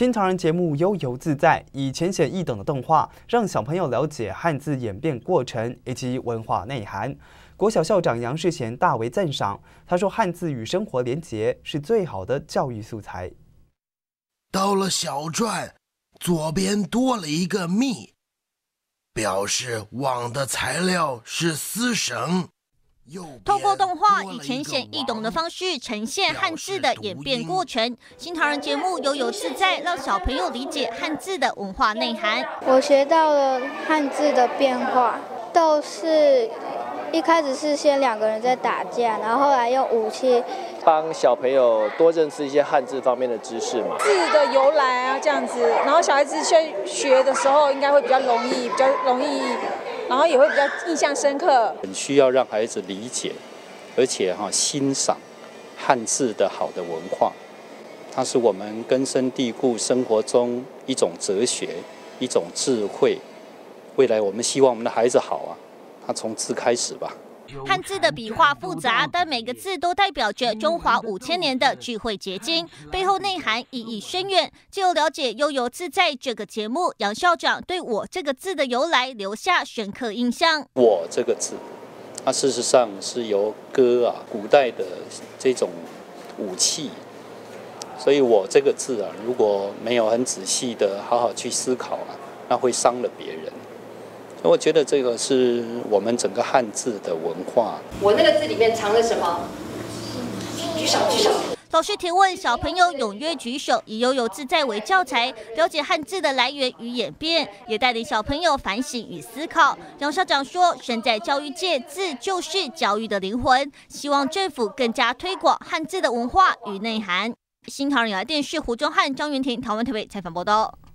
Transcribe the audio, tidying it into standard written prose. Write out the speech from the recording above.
新唐人节目悠游自在，以浅显易懂的动画，让小朋友了解汉字演变过程以及文化内涵。国小校长杨世贤大为赞赏，他说：“汉字与生活连结是最好的教育素材。” 到了小篆，左边多了一个“密”，表示网的材料是丝绳。 透过动画以浅显易懂的方式呈现汉字的演变过程。新唐人节目悠游自在，让小朋友理解汉字的文化内涵。 我学到了汉字的变化，斗士一开始是先两个人在打架，然后后来用武器。 帮小朋友多认识一些汉字方面的知识嘛， 字的由来啊，这样子，然后小孩子学的时候应该会比较容易，然后也会比较印象深刻。 很需要让孩子理解，而且欣赏汉字的好的文化，它是我们根深蒂固生活中一种哲学，一种智慧。未来我们希望我们的孩子好啊，他从字开始吧。 汉字的笔画复杂，但每个字都代表着中华5000年的智慧结晶，背后内涵意义深远。就有了解悠游自在这个节目，杨校长对我这个字的由来留下深刻印象。 我这个字，它事实上是由戈古代的这种武器，所以我这个字如果没有很仔细的好好去思考那会伤了别人。 我觉得这个是我们整个汉字的文化。 我那个字里面藏了什么？举手，举手。 老师提问，小朋友踊跃举手，以悠游自在为教材，了解汉字的来源与演变，也带领小朋友反省与思考。杨校长说，身在教育界，字就是教育的灵魂，希望政府更加推广汉字的文化与内涵。新唐人电视胡忠汉、张元婷，台湾台北采访报道。